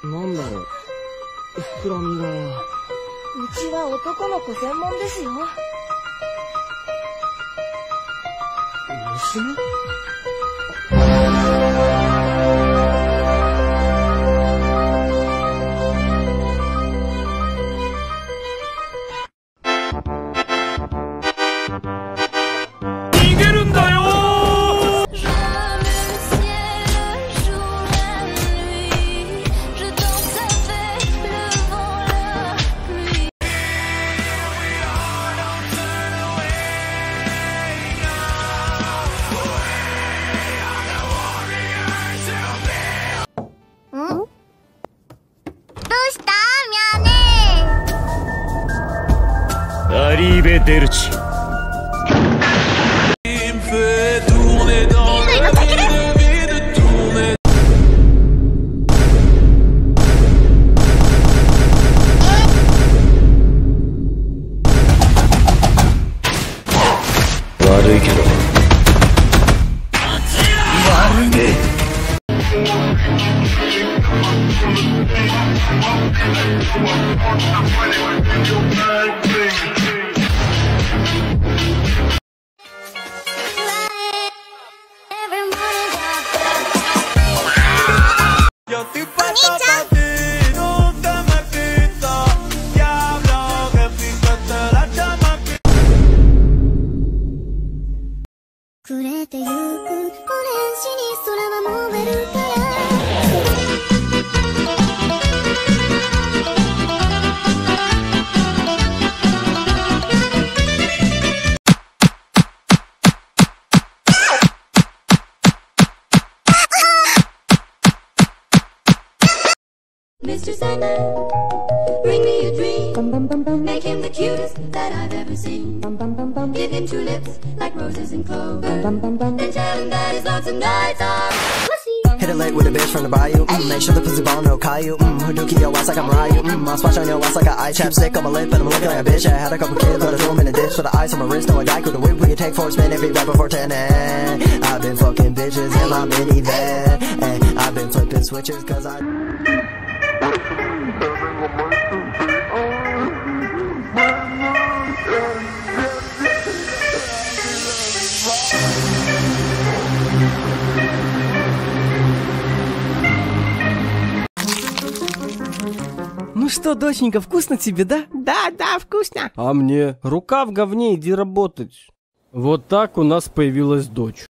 なんだろう、膨らみが。 うちは男の子専門ですよ。 娘？逃げるんだよー。Arrive Delci. Il me fait tourner dans la vie de tourner. Mr. Sandman, bring me a dream. Make him the cutest that I've ever seen. Give him two lips like roses and clover. Then tell him that his lonesome nights are pussy. Hit it late with a bitch from the bayou. Make sure the pussy ball no Caillou. Hadouken your ass like I'm Ryu. I'll splash on your ass like an eye chapstick on my lip, and I'm looking like a bitch. I had a couple kids, but I threw them in a ditch. For the ice on my wrist, no a dike with a whip. We can take 4 spin every right before 10. And I've been fucking bitches in my minivan, and I've been flipping switches 'cause I. Ну что, доченька, вкусно тебе, да? Да, вкусно. А мне? Рука в говне, иди работать. Вот так у нас появилась дочь.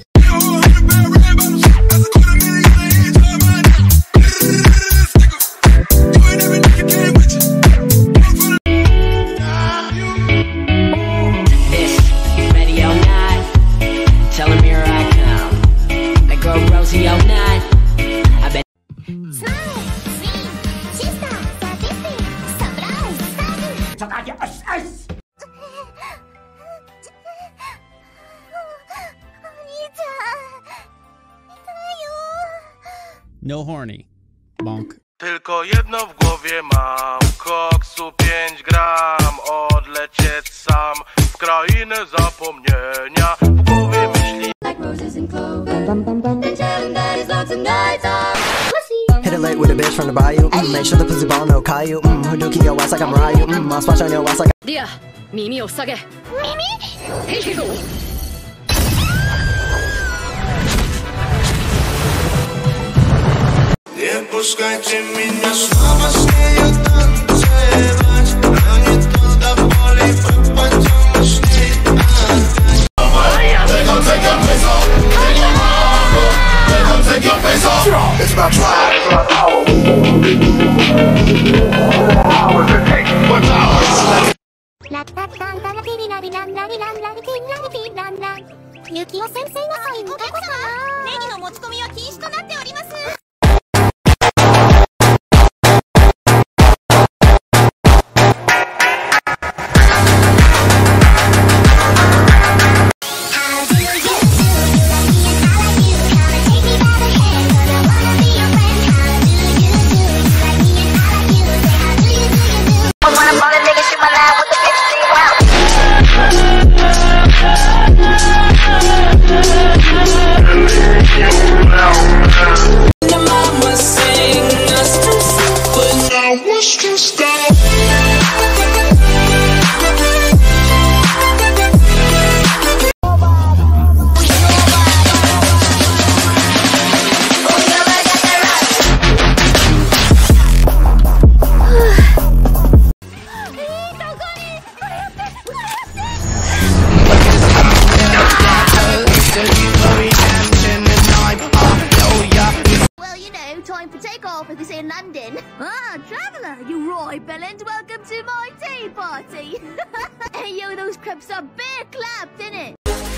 No horny. Bonk. Tylko jedno w głowie mam, koksu 5 gram, odlecieć sam w krainę zapomnienia. W głowie myśli like roses and clover. Then tell him that his lonesome nights are pussy. Hit it late with a bitch from the bayou. Make sure the pussy ball no Caillou. Hadouken your ass like I'm Ryu. I'll splash on your ass like a. Dear, 耳を下げ。耳？へいへいご。 Nie puszczajcie mnie снова с нею танцевать. Ранит туда боли, пойдем с ней опять. It's about drive, it's about power. Hours it takes, what's ours? ゆきお先生のサインどこかな。ネギの持ち込みは禁止となっております。 Wow. Hi, Bill, and welcome to my tea party. Hey, yo, those crepes are beer clapped, innit?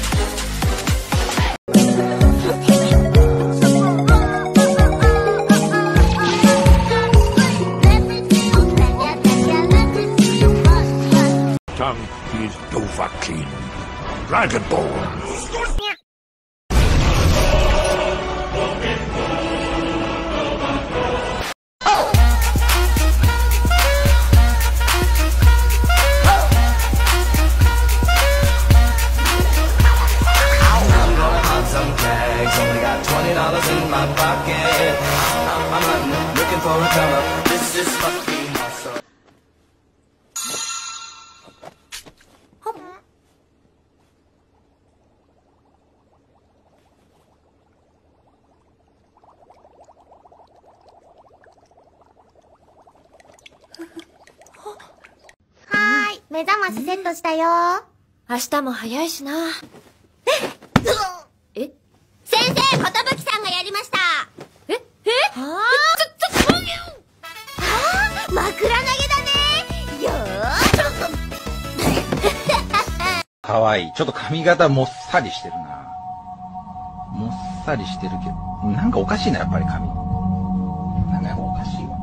Tongue is Dovahkiin. Dragonborn. Only got $20 in my pocket. I'm looking for a come up. This is fucking awesome. Hi, 目覚ましセットしたよ。明日も早いしな。え？先生、寿さんがやりました。え？はあ？枕投げだね。よー。 かわいい。ちょっと髪型もっさりしてるな。もっさりしてるけど、なんかおかしいな、やっぱり髪。なんかやっぱおかしいわ。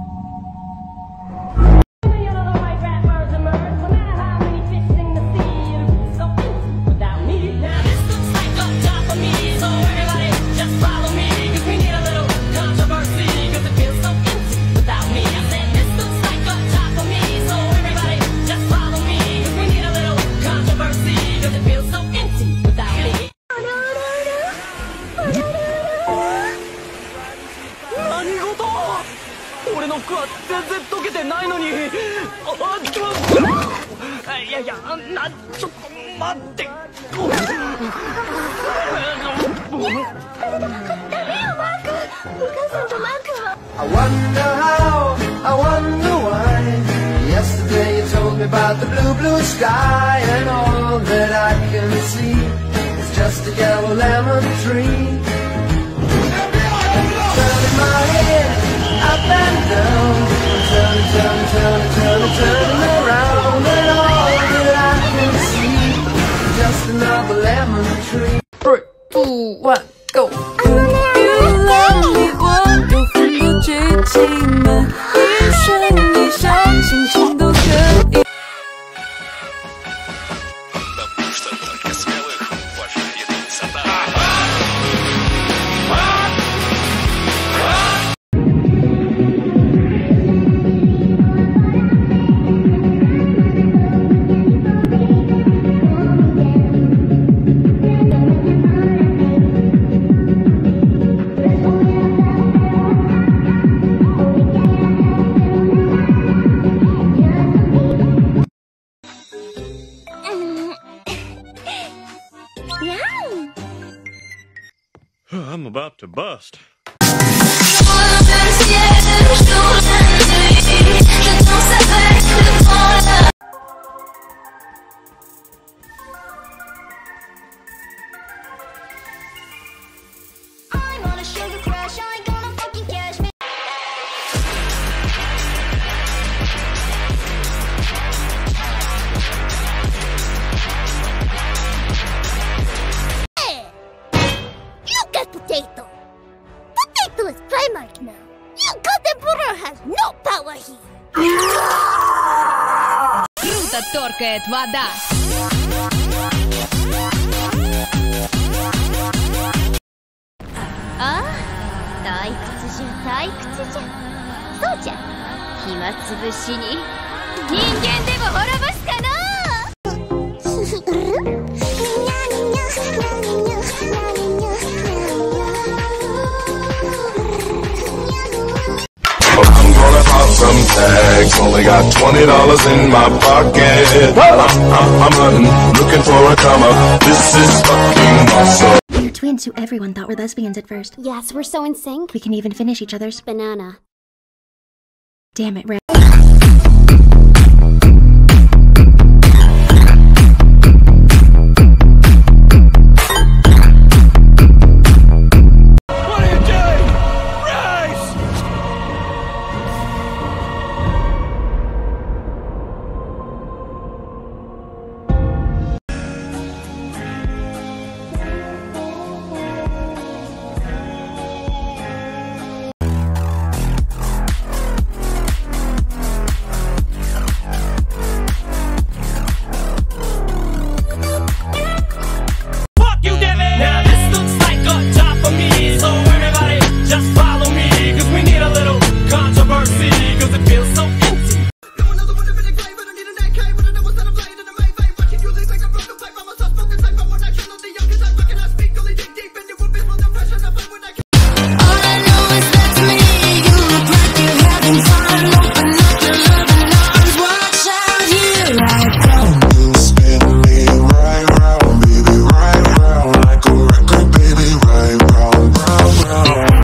俺の服は全然溶けてないのに。いやいや、ちょっと待って。 I wonder how, I wonder why. Yesterday you told me about the blue, blue sky, and all that I can see is just a yellow lemon tree. Turning my head up and down, turning around, and all that I can see is just another lemon tree. 3, 2, 1, go. I'm about to bust. Potato. Potato is Primark now. You goddamn brother has no power here. Круто торкает вода. А? 退屈じゃ退屈じゃ。そうじゃ。暇つぶしに人間でも滅ぼすかな。 Some tags, only got $20 in my pocket. I'm hunting, looking for a come up. This is fucking awesome. We're twins who everyone thought were lesbians at first. Yes, we're so in sync. We can even finish each other's banana. Damn it, Red.